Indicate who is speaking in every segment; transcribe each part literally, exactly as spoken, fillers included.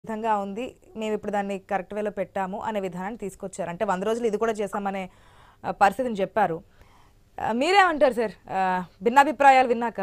Speaker 1: విధంగా ఉంది. మేము ఇప్పుడు దాన్ని కరెక్ట్ వేలో పెట్టాము అనే విధానాన్ని తీసుకొచ్చారు. అంటే వంద రోజులు ఇది కూడా చేశామనే ఆహ్, పరిస్థితిని చెప్పారు. ఆహ్, మీరేమంటారు సార్? ఆహ్, భిన్నాభిప్రాయాలు విన్నాక?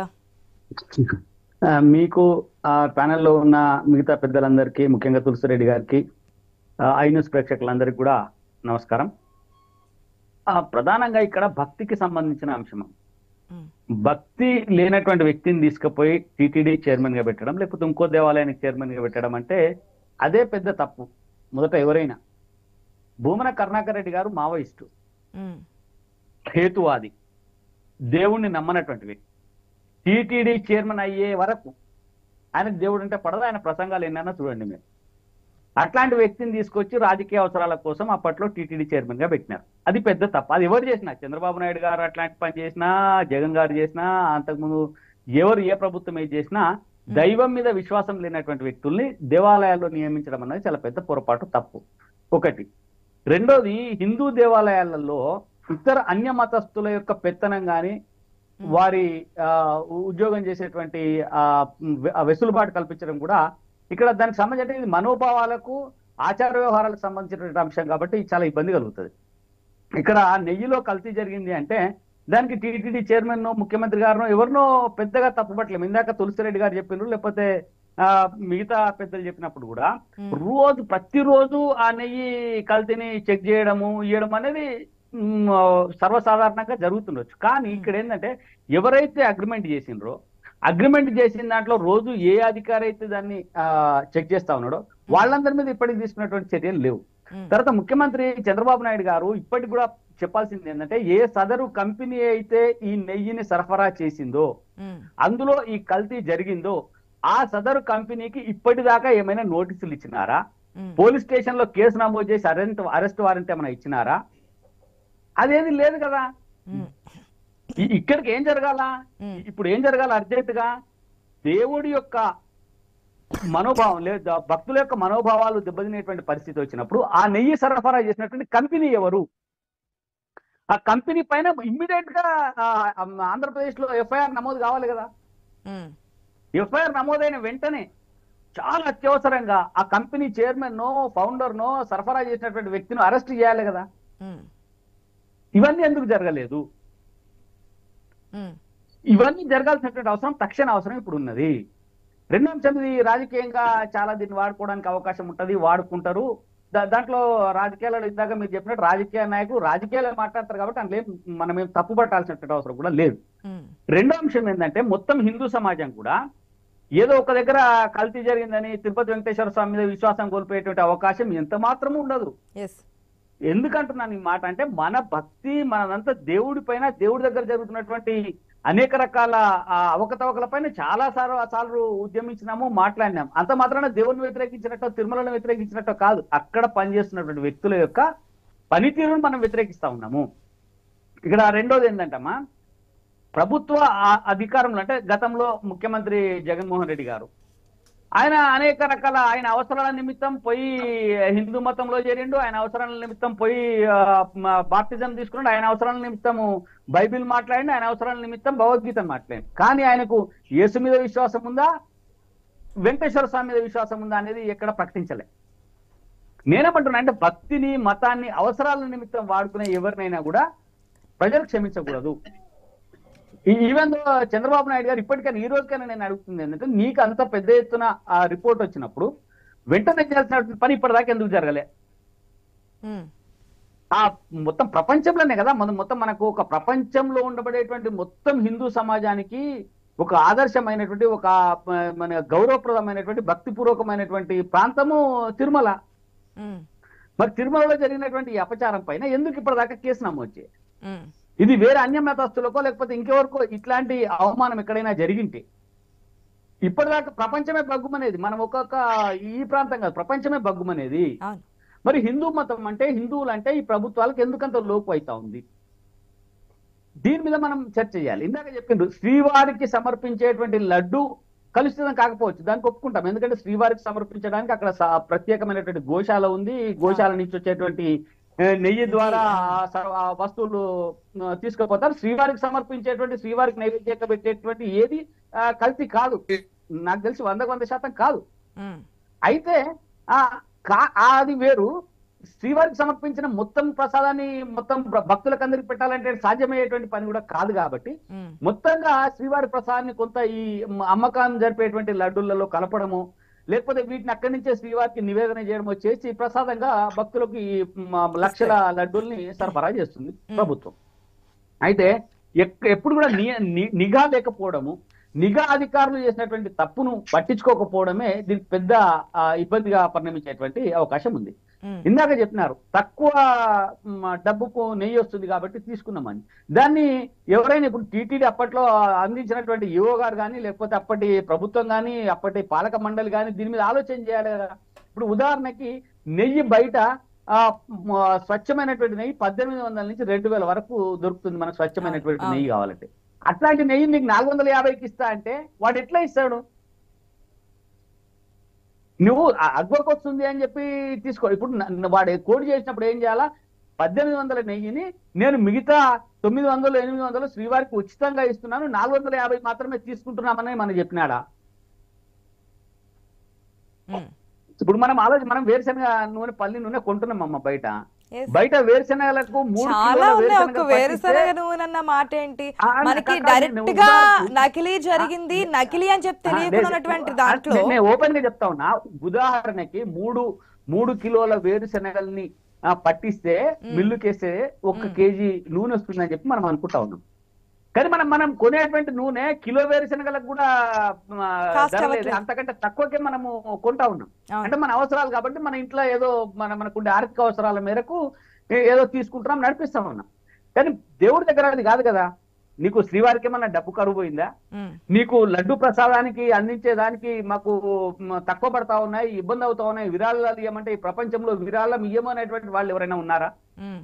Speaker 2: ఆ, మీకు ఆ ప్యానెల్లో ఉన్న మిగతా పెద్దలందరికీ, ముఖ్యంగా తులసిరెడ్డి గారికి, ఆ, ఐ న్యూస్ ప్రేక్షకులందరికీ కూడా నమస్కారం. ఆ, ప్రధానంగా ఇక్కడ భక్తికి సంబంధించిన అంశం.
Speaker 1: హ్మ్.
Speaker 2: భక్తి లేనటువంటి వ్యక్తిని తీసుకుపోయి టీటీడీ చైర్మన్ గా పెట్టడం, లేకపోతే ఇంకో దేవాలయానికి చైర్మన్ గా పెట్టడం అంటే అదే పెద్ద తప్పు. మొదట ఎవరైనా భూమన కరుణాకర్ రెడ్డి గారు మావోయిస్టు,
Speaker 1: హ్మ్.
Speaker 2: హేతువాది, దేవుణ్ణి నమ్మనటువంటి వ్యక్తి. టీటీడీ చైర్మన్ అయ్యే వరకు ఆయనకు దేవుడు అంటే పడదు. ఆయన ప్రసంగాలు ఎన్నైనా చూడండి మీరు. అట్లాంటి వ్యక్తిని తీసుకొచ్చి రాజకీయ అవసరాల కోసం అప్పట్లో టీటీడీ చైర్మన్ గా పెట్టినారు. అది పెద్ద తప్పు. అది ఎవరు చేసినా, చంద్రబాబు నాయుడు గారు అట్లాంటి పని చేసినా, జగన్ గారు చేసినా, అంతకుముందు ఎవరు ఏ ప్రభుత్వం ఏది చేసినా దైవం మీద విశ్వాసం లేనటువంటి వ్యక్తుల్ని దేవాలయాల్లో నియమించడం అనేది చాలా పెద్ద పొరపాటు, తప్పు. ఒకటి. రెండోది, హిందూ దేవాలయాలలో ఇతర అన్య మతస్థుల యొక్క పెత్తనం కానీ, వారి ఆ ఉద్యోగం చేసేటువంటి ఆ ఆ వెసులుబాటు కల్పించడం కూడా ఇక్కడ దానికి సంబంధించి, ఇది మనోభావాలకు ఆచార వ్యవహారాలకు సంబంధించినటువంటి అంశం కాబట్టి చాలా ఇబ్బంది కలుగుతుంది. ఇక్కడ నెయ్యిలో కల్తీ జరిగింది అంటే దానికి టీటీడీ చైర్మన్ ముఖ్యమంత్రి గారు ఎవరినో పెద్దగా తప్పుపట్టలేము. ఇందాక తులసిరెడ్డి గారు చెప్పినారు, లేకపోతే ఆ మిగతా పెద్దలు చెప్పినప్పుడు కూడా రోజు ప్రతిరోజు ఆ నెయ్యి కల్తీని చెక్ చేయడము, ఇవ్వడం అనేది మ్, సర్వసాధారణంగా జరుగుతుండొచ్చు. కానీ ఇక్కడ ఏంటంటే ఎవరైతే అగ్రిమెంట్ చేసిండ్రో, అగ్రిమెంట్ చేసిన దాంట్లో రోజు ఏ అధికారి అయితే దాన్ని ఆ చెక్ చేస్తా ఉన్నాడో వాళ్ళందరి మీద ఇప్పటికి తీసుకున్నటువంటి చర్యలు లేవు. తర్వాత ముఖ్యమంత్రి చంద్రబాబు నాయుడు గారు ఇప్పటికి కూడా చెప్పాల్సింది ఏంటంటే, ఏ సదరు కంపెనీ అయితే ఈ నెయ్యిని సరఫరా చేసిందో, అందులో ఈ కల్తీ జరిగిందో, ఆ సదరు కంపెనీకి ఇప్పటిదాకా ఏమైనా నోటీసులు ఇచ్చినారా? పోలీస్ స్టేషన్ లో కేసు నమోదు చేసి అరెస్ట్ అరెస్ట్ వారెంట్ ఏమైనా ఇచ్చినారా? అదేది లేదు కదా. ఇ- ఇక్కడికి ఏం జరగాల? ఇప్పుడు ఏం జరగాల? అర్జెంట్ గా దేవుడి యొక్క మనోభావం లేదా భక్తుల యొక్క మనోభావాలు దెబ్బతినేటువంటి పరిస్థితి వచ్చినప్పుడు ఆ నెయ్యి సరఫరా చేసినటువంటి కంపెనీ ఎవరు? ఆ కంపెనీ పైన ఇమ్మీడియట్ గా ఆ, ఆంధ్రప్రదేశ్ లో ఎఫ్ఐఆర్ నమోదు కావాలి కదా. ఎఫ్ఐఆర్ నమోదైన వెంటనే చాలా అత్యవసరంగా ఆ కంపెనీ చైర్మన్ నో ఫౌండర్ నో సరఫరా చేసినటువంటి వ్యక్తిని అరెస్ట్ చేయాలి కదా. ఇవన్నీ ఎందుకు జరగలేదు? ఇవన్నీ జరగాల్సినటువంటి అవసరం, తక్షణ అవసరం ఇప్పుడు ఉన్నది. రెండో అంశం, ఇది రాజకీయంగా చాలా దీన్ని వాడుకోవడానికి అవకాశం ఉంటది, వాడుకుంటారు. దా- దాంట్లో రాజకీయాలలో ఇందాక మీరు చెప్పినట్టు రాజకీయ నాయకులు రాజకీయాలు మాట్లాడతారు కాబట్టి అందులో ఏం మనం ఏం తప్పు పట్టాల్సినటువంటి అవసరం కూడా లేదు. రెండో అంశం ఏంటంటే, మొత్తం హిందూ సమాజం కూడా ఏదో ఒక దగ్గర కల్తీ జరిగిందని తిరుపతి వెంకటేశ్వర స్వామి మీద విశ్వాసం కోల్పోయేటువంటి అవకాశం ఎంత మాత్రమూ ఉండదు. ఎందుకంటున్నాను ఈ మాట అంటే, మన భక్తి మనదంతా దేవుడి పైన, దేవుడి దగ్గర జరుగుతున్నటువంటి అనేక రకాల ఆ, అవకతవకల పైన చాలా సార్లు సార్లు ఉద్యమించినాము, మాట్లాడినాము. అంత మాత్రాన దేవుడిని వ్యతిరేకించినట్టు, తిరుమలను వ్యతిరేకించినట్టు కాదు. అక్కడ పనిచేస్తున్నటువంటి వ్యక్తుల యొక్క పనితీరును మనం వ్యతిరేకిస్తా ఉన్నాము. ఇక్కడ రెండోది ఏంటంటమ్మా, ప్రభుత్వ ఆ- అధికారంలో అంటే గతంలో ముఖ్యమంత్రి జగన్మోహన్ రెడ్డి గారు ఆయన అనేక రకాల ఆయన అవసరాల నిమిత్తం పోయి హిందూ మతంలో చేరిండు, ఆయన అవసరాల నిమిత్తం పోయి బాప్తిజం తీసుకున్నాడు, ఆయన అవసరాల నిమిత్తం బైబిల్ మాట్లాడిండు, ఆయన అవసరాల నిమిత్తం భగవద్గీత మాట్లాడిండు. కానీ ఆయనకు యేసు మీద విశ్వాసం ఉందా, వెంకటేశ్వర స్వామి మీద విశ్వాసం ఉందా అనేది ఎక్కడ ప్రకటించలే. నేనేమంటున్నా అంటే, భక్తిని మతాన్ని అవసరాల నిమిత్తం వాడుకునే ఎవరినైనా కూడా ప్రజలు క్షమించకూడదు. ఈవెన్ చంద్రబాబు నాయుడు గారు ఇప్పటికైనా, ఈ రోజుకైనా నేను అడుగుతుంది ఏంటంటే, నీకు అంత పెద్ద ఎత్తున ఆ రిపోర్ట్ వచ్చినప్పుడు వెంటనే చేయాల్సిన పని ఇప్పటిదాకా ఎందుకు జరగలే? ఆ మొత్తం ప్రపంచంలోనే కదా, మనం మొత్తం మనకు ఒక ప్రపంచంలో ఉండబడేటువంటి మొత్తం హిందూ సమాజానికి ఒక ఆదర్శమైనటువంటి, ఒక మన గౌరవప్రదమైనటువంటి, భక్తిపూర్వకమైనటువంటి ప్రాంతము తిరుమల. మరి తిరుమలలో జరిగినటువంటి ఈ అపచారం పైన ఎందుకు ఇప్పటిదాకా కేసు నమోదు చేయాలి? ఇది వేరే అన్య మతస్థులకో లేకపోతే ఇంకెవరికో ఇట్లాంటి అవమానం ఎక్కడైనా జరిగింటే, ఇప్పటిదాకా ప్రపంచమే బగ్గుమనేది. మనం ఒక్కొక్క ఈ ప్రాంతం కాదు, ప్రపంచమే బగ్గుమనేది. మరి హిందూ మతం అంటే, హిందువులు అంటే ఈ ప్రభుత్వాలకు ఎందుకంత లోపు అవుతా ఉంది? దీని మీద మనం చర్చ చేయాలి. ఇందాక చెప్పిండ్రు, శ్రీవారికి సమర్పించేటువంటి లడ్డు కలుషితం కాకపోవచ్చు, దానికి ఒప్పుకుంటాం. ఎందుకంటే శ్రీవారికి సమర్పించడానికి అక్కడ స- ప్రత్యేకమైనటువంటి గోశాల ఉంది. గోశాల నుంచి వచ్చేటువంటి ఏ, నెయ్యి ద్వారా ఆ స- ఆ వస్తువులు ఆ, తీసుకుపోతారు. శ్రీవారికి సమర్పించేటువంటి, శ్రీవారికి నైవేద్యంగా పెట్టేటువంటి ఏది ఆ, కల్తీ కాదు. నాకు తెలిసి వందకు వంద శాతం కాదు. అయితే ఆ కా- అది వేరు. శ్రీవారికి సమర్పించిన మొత్తం ప్రసాదాన్ని మొత్తం భ- భక్తులకు అందరికి పెట్టాలంటే సాధ్యమయ్యేటువంటి పని కూడా కాదు కాబట్టి
Speaker 1: ఉమ్,
Speaker 2: మొత్తంగా శ్రీవారి ప్రసాదాన్ని కొంత ఈ మ- అమ్మకాన్ని జరిపేటువంటి లడ్డూలలో కలపడము, లేకపోతే వీటిని అక్కడి నుంచే శ్రీవారికి నివేదన చేయడమో చేసి ప్రసాదంగా భక్తులకు ఈ మ- లక్షల లడ్డూల్ని సరఫరా చేస్తుంది ప్రభుత్వం. అయితే ఎక్- ఎప్పుడు కూడా ని- ని- నిఘా లేకపోవడము, నిఘా అధికారులు చేసినటువంటి తప్పును పట్టించుకోకపోవడమే దీనికి పెద్ద ఆ, ఇబ్బందిగా పరిణమించేటువంటి అవకాశం ఉంది.
Speaker 1: ఉమ్,
Speaker 2: ఇందాక చెప్పినారు తక్కువ మ్, డబ్బుకు నెయ్యి వస్తుంది కాబట్టి తీసుకున్నామని. దాన్ని ఎవరైనా ఇప్పుడు టీటీడీ అప్పట్లో అందించినటువంటి ఈఓ గారు కానీ, లేకపోతే అప్పటి ప్రభుత్వం కానీ, అప్పటి పాలక మండలి కానీ దీని మీద ఆలోచన చేయాలి కదా. ఇప్పుడు ఉదాహరణకి నెయ్యి బయట ఆ మ, స్వచ్ఛమైనటువంటి నెయ్యి పద్దెనిమిది వందల నుంచి రెండు వేల వరకు దొరుకుతుంది మనకు స్వచ్ఛమైనటువంటి
Speaker 1: అవును.
Speaker 2: నెయ్యి కావాలంటే. అట్లాంటి నెయ్యి నీకు నాలుగు వందల యాభైకి ఇస్తా అంటే వాడు ఎట్లా ఇస్తాడు? నువ్వు అగ్వకు వస్తుంది అని చెప్పి తీసుకో. ఇప్పుడు న- వాడు కోడి చేసినప్పుడు ఏం చేయాలా? పద్దెనిమిది వందల నెయ్యిని నేను మిగతా తొమ్మిది వందలు ఎనిమిది వందలు శ్రీవారికి ఉచితంగా ఇస్తున్నాను, నాలుగు వందల యాభై మాత్రమే తీసుకుంటున్నామని మనం చెప్పినాడా?
Speaker 1: ఉమ్.
Speaker 2: ఇప్పుడు మనం ఆలోచన, మనం వేరుశనగ నూనె పల్లి నూనె కొంటున్నాం అమ్మ బయట.
Speaker 1: Yes.
Speaker 2: బయట వేరుశనగలకు మూడు
Speaker 1: చాలా
Speaker 2: కిలోల
Speaker 1: ఉన్నాయి.
Speaker 2: వేరుశనగ
Speaker 1: ఒక
Speaker 2: పట్టిస్తే
Speaker 1: వేరుశనగ నూనె అన్న మాట ఏంటి?
Speaker 2: ఆ,
Speaker 1: మనకి
Speaker 2: కాదు,
Speaker 1: డైరెక్ట్
Speaker 2: నేను
Speaker 1: గా
Speaker 2: ఉదాహరణ-
Speaker 1: నకిలీ జరిగింది, నకిలీ అని చెప్పి
Speaker 2: ఆ, లేదు.
Speaker 1: తెలియకుండా ఉన్నటువంటి
Speaker 2: ఆ,
Speaker 1: దాంట్లో
Speaker 2: నేను- నేను ఓపెన్ గా చెప్తా ఉన్నా. ఉదాహరణకి మూడు మూడు కిలోల వేరుశనగల్ని ఆ, పట్టిస్తే మిల్లుకేస్తే ఒక కేజీ నూనె వస్తుందని చెప్పి మనం అనుకుంటా ఉన్నాం. కానీ మనం మనం కొనేటువంటి నూనె కిలో వేరుశనగలకు కూడా ఆ,
Speaker 1: Cost
Speaker 2: ధర లేదు.
Speaker 1: అవ్వట్లేదు.
Speaker 2: అంతకంటే తక్కువకే మనము కొంటా ఉన్నాం.
Speaker 1: అవును.
Speaker 2: అంటే మన అవసరాలు కాబట్టి మన ఇంట్లో ఏదో మన మనకుండే ఆర్థిక అవసరాల మేరకు ఏ- ఏదో తీసుకుంటున్నాం, నడిపిస్తా ఉన్నాం. కానీ దేవుడి దగ్గర అది కాదు కదా. నీకు శ్రీవారికి ఏమన్నా డబ్బు కరువు పోయిందా?
Speaker 1: ఉమ్,
Speaker 2: నీకు లడ్డు ప్రసాదానికి అందించేదానికి మాకు మ, తక్కువ పడతా ఉన్నాయి, ఇబ్బంది అవుతా ఉన్నాయి, విరాళాలు ఇవ్వమంటే ఈ ప్రపంచంలో విరాళం ఇవ్వమనేటువంటి వాళ్ళు ఎవరైనా ఉన్నారా?
Speaker 1: ఉమ్.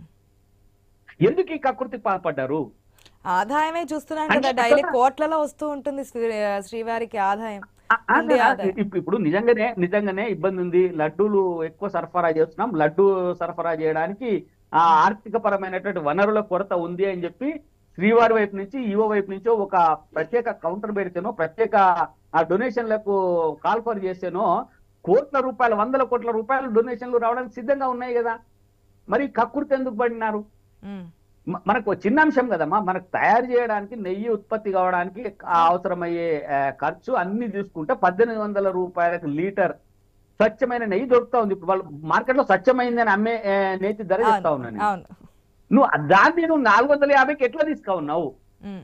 Speaker 2: ఎందుకు ఈ కకృతి పాల్పడ్డారు?
Speaker 1: ఆదాయమే చూస్తున్నాం
Speaker 2: అంటే
Speaker 1: కదా, డైలీ
Speaker 2: కదా.
Speaker 1: కోట్లలో వస్తూ ఉంటుంది శ్రీ- శ్రీవారికి ఆదాయం.
Speaker 2: ఆ, ఆ,
Speaker 1: ఉంది
Speaker 2: ఆ,
Speaker 1: ఆదాయం.
Speaker 2: ఇప్- ఇప్పుడు నిజంగానే నిజంగానే ఇబ్బంది ఉంది. లడ్డూలు ఎక్కువ సరఫరా చేస్తున్నాం, లడ్డు సరఫరా చేయడానికి ఆ ఆర్థిక పరమైనటువంటి వనరుల కొరత ఉంది అని చెప్పి శ్రీవారి వైపు నుంచి ఈవో వైపు నుంచో ఒక ప్రత్యేక కౌంటర్ పెడితేనో, ప్రత్యేక ఆ డొనేషన్లకు కాల్ఫర్ చేస్తేనో కోట్ల రూపాయలు, వందల కోట్ల రూపాయలు డొనేషన్లు రావడానికి సిద్ధంగా ఉన్నాయి కదా. మరి కక్కుర్తి ఎందుకు పడినారు?
Speaker 1: ఉమ్,
Speaker 2: మ- మనకు చిన్న అంశం కదమ్మా. మనకు తయారు చేయడానికి నెయ్యి ఉత్పత్తి కావడానికి ఆ అవసరమయ్యే ఆ, ఖర్చు అన్ని చూసుకుంటే పద్దెనిమిది వందల రూపాయలకు లీటర్ స్వచ్ఛమైన నెయ్యి దొరుకుతా ఉంది. ఇప్పుడు వాళ్ళు మార్కెట్ లో స్వచ్ఛమైందని అమ్మే ఆ, నేతి ధర చెప్తా
Speaker 1: అవును,
Speaker 2: ఉన్నాను నేను.
Speaker 1: అవును.
Speaker 2: నువ్వు దాన్ని నువ్వు నాలుగు వందల యాభైకి ఎట్లా తీసుకున్నావు?
Speaker 1: ఉమ్.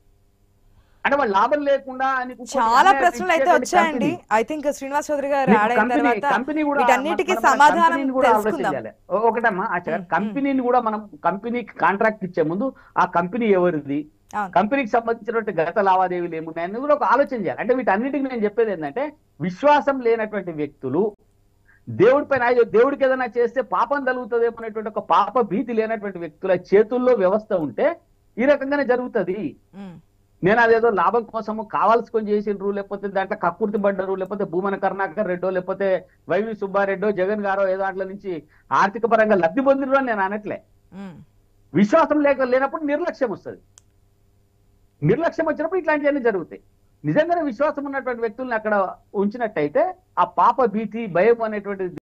Speaker 2: అంటే వాళ్ళు లాభం లేకుండా నీకు కొన్ని
Speaker 1: చాలా
Speaker 2: అమ్మే-
Speaker 1: ప్రశ్నలు అయితే
Speaker 2: ఇచ్చేటువంటి
Speaker 1: వచ్చాయండి.
Speaker 2: Company.
Speaker 1: I think Srinivas Chaudhary గారు
Speaker 2: నీకు
Speaker 1: యాడ్ అయిన
Speaker 2: కంపెనీ
Speaker 1: తర్వాత
Speaker 2: కంపెనీ కూడా
Speaker 1: వీటన్నిటికీ
Speaker 2: మన- మన
Speaker 1: సమాధానం
Speaker 2: కంపెనీని కూడా
Speaker 1: తెలుసుకుందాం.
Speaker 2: ఆలోచించాలి. ఓ- ఒకటమ్మా ఆచార్య, కంపెనీని కూడా మనం కంపెనీకి కాంట్రాక్ట్ ఇచ్చే ముందు ఆ కంపెనీ ఎవరిది,
Speaker 1: అవును.
Speaker 2: కంపెనీకి సంబంధించినటువంటి గత లావాదేవీలు ఏమున్నాయని కూడా ఒక ఆలోచన చేయాలి. అంటే వీటన్నిటికి నేను చెప్పేది ఏంటంటే, విశ్వాసం లేనటువంటి వ్యక్తులు, దేవుడి పైన అయ్యో దేవుడికి ఏదైనా చేస్తే పాపం తగులుతుందేమో అనేటువంటి ఒక పాప భీతి లేనటువంటి వ్యక్తుల చేతుల్లో వ్యవస్థ ఉంటే ఈ రకంగానే జరుగుతుంది.
Speaker 1: ఉమ్,
Speaker 2: నేను అదేదో లాభం కోసము కావాల్సుకొని చేసిండ్రు, లేకపోతే దాంట్లో కక్కుర్తి పడ్డరు, లేకపోతే భూమన కరుణాకర్ రెడ్డో, లేకపోతే వైవి సుబ్బారెడ్డో, జగన్ గారో ఏదో దాంట్లో నుంచి ఆర్థిక పరంగా లబ్ధి పొందిరు అని నేను అనట్లే.
Speaker 1: ఉమ్.
Speaker 2: విశ్వాసం లేక లేనప్పుడు నిర్లక్ష్యం వస్తుంది. నిర్లక్ష్యం వచ్చినప్పుడు ఇట్లాంటివన్నీ జరుగుతాయి. నిజంగానే విశ్వాసం ఉన్నటువంటి వ్యక్తుల్ని అక్కడ ఉంచినట్టయితే ఆ పాప భీతి, భయం అనేటువంటి